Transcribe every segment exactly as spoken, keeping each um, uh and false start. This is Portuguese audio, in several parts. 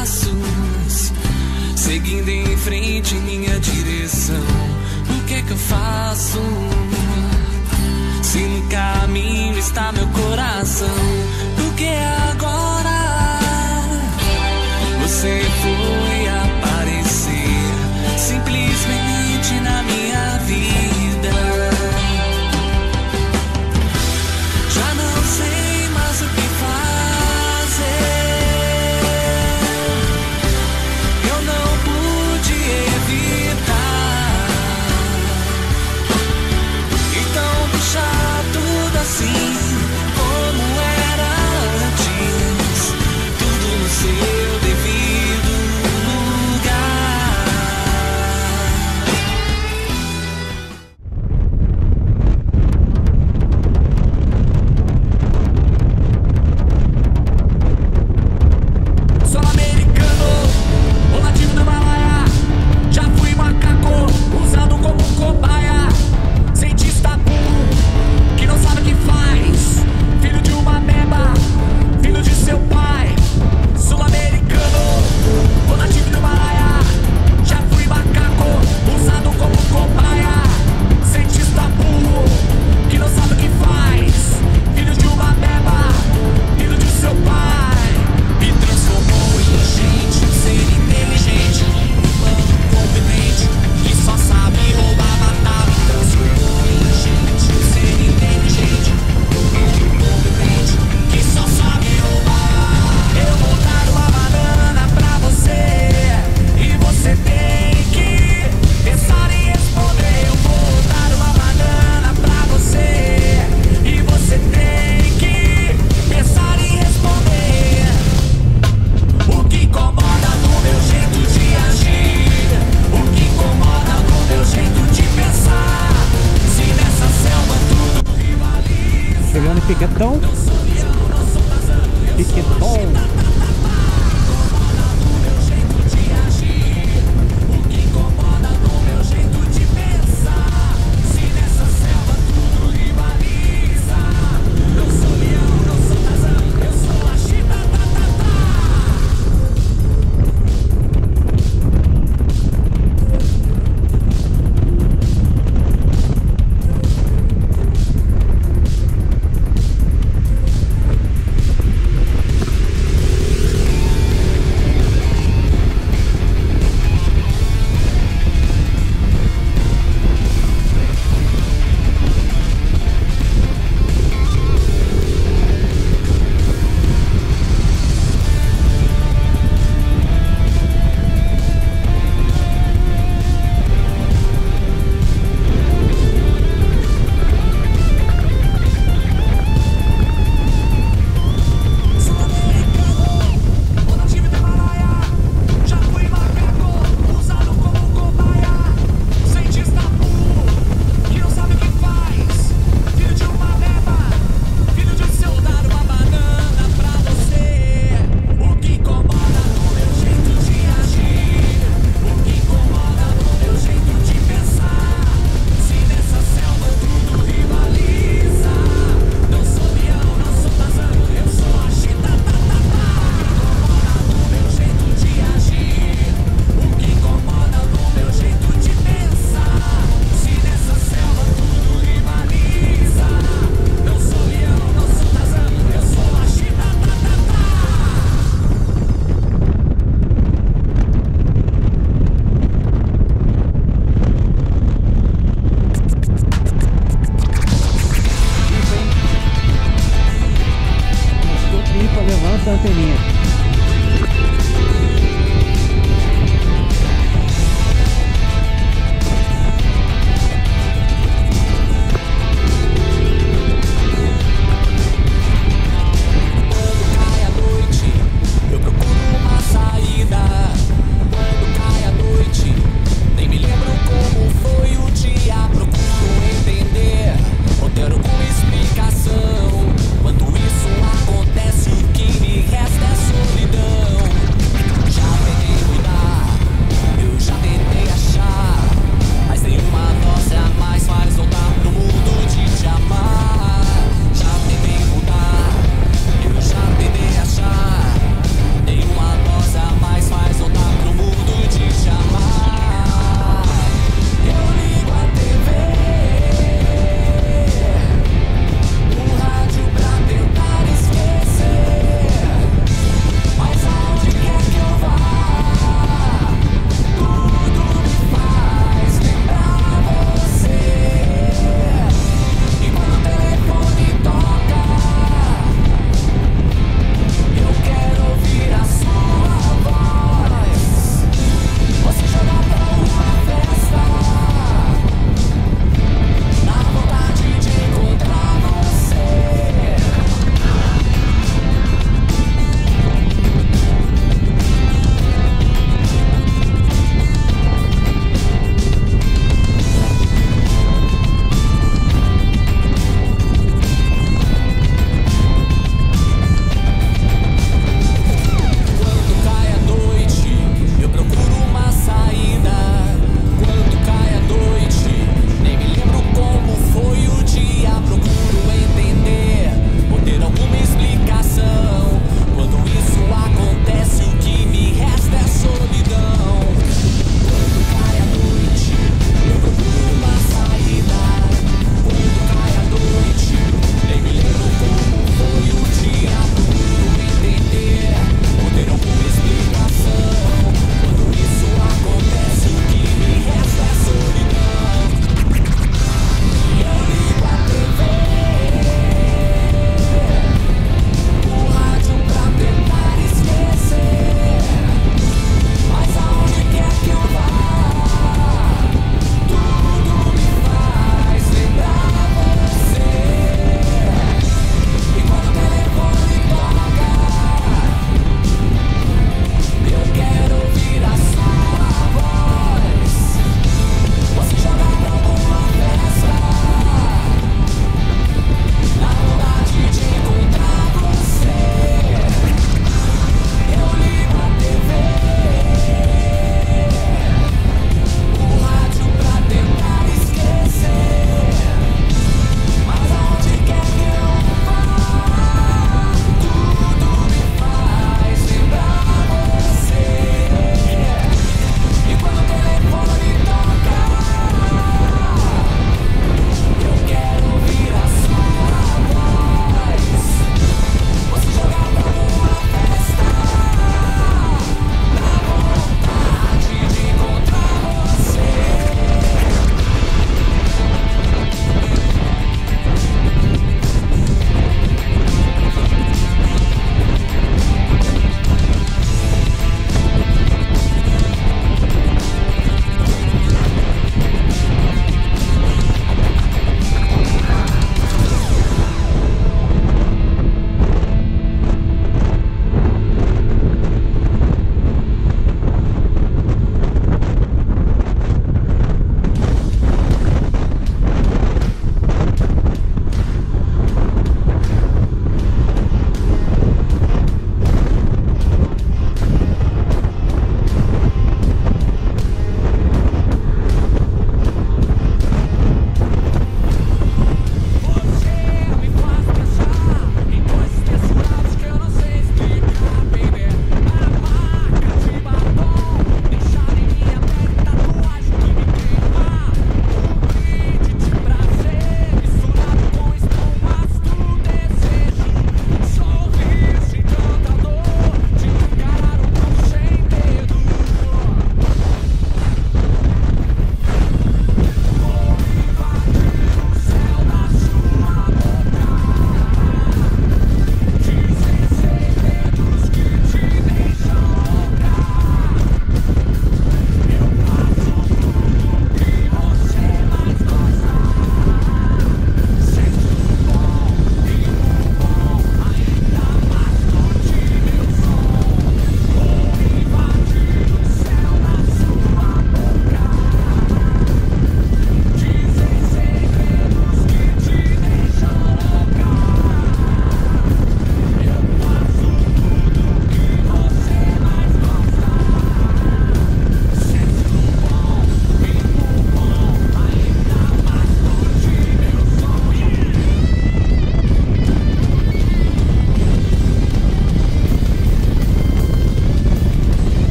passos, seguindo em frente em minha direção. O que é que eu faço? Se no caminho está meu coração, o que é agora? Você foi aparecer simplesmente na minha vida. Já não sei mais o que fazer. Eu não pude evitar. Então deixa tudo assim como era antes, tudo no seu devido lugar. Sou americano, ou nativo do Himalaia. Já fui macaco, usado como cobaia. Cientista burro, que não sabe o que faz. Filho de uma meba, filho de seu pai. Sul-americano, ou nativo do Himalaia. Já fui macaco, usado como cobaia. Cientista burro, que não sabe o que faz. Filho de uma meba, filho de seu pai. Me transformou em gente, um ser inteligente, humano competente, que só sabe roubar, matar. Me transformou em gente, um ser inteligente, humano competente, que só sabe roubar. Eu vou dar uma banana pra você, e você tem que pensar em responder. Eu vou dar uma banana pra você, e você tem que pensar em responder. O que incomoda no meu jeito de agir? O que incomoda no meu jeito de pensar? Se nessa selva tudo rivaliza. Chegando em Piquetão. Não sou leão, não sou Tarzan, eu sou Piquetão. incomoda no meu jeito de agir. O que incomoda no meu jeito de pensar? Se nessa selva tudo rivaliza. Não sou leão, não sou Tarzan, eu sou a chita, tá, tá, tá. Levanta a anteninha. Explicação. Quando isso acontece, o que me resta é só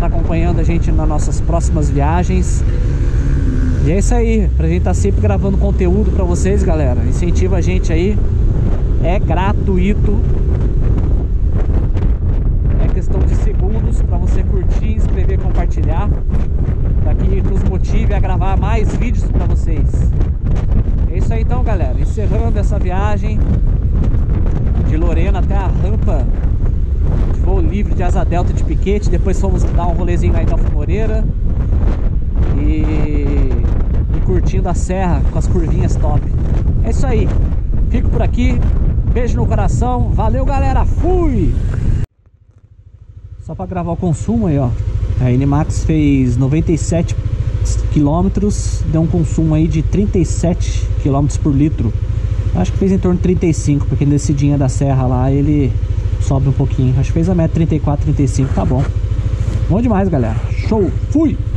estar acompanhando a gente nas nossas próximas viagens. E é isso aí, pra gente estar sempre gravando conteúdo pra vocês, galera. Incentiva a gente aí, é gratuito. É questão de segundos pra você curtir, inscrever, compartilhar, para que nos motive a gravar mais vídeos pra vocês. É isso aí então, galera, encerrando essa viagem de Lorena até a rampa de voo livre de Asa Delta de Piquete. Depois fomos dar um rolezinho lá em Delfim Moreira e, e curtindo a serra com as curvinhas top. É isso aí, fico por aqui, beijo no coração, valeu galera, fui! Só para gravar o consumo aí, ó, a N-Max fez noventa e sete quilômetros, deu um consumo aí de trinta e sete quilômetros por litro. Acho que fez em torno de trinta e cinco, porque nesse dia da serra lá ele sobe um pouquinho. Acho que fez a média trinta e quatro, trinta e cinco, tá bom. Bom demais, galera. Show, fui!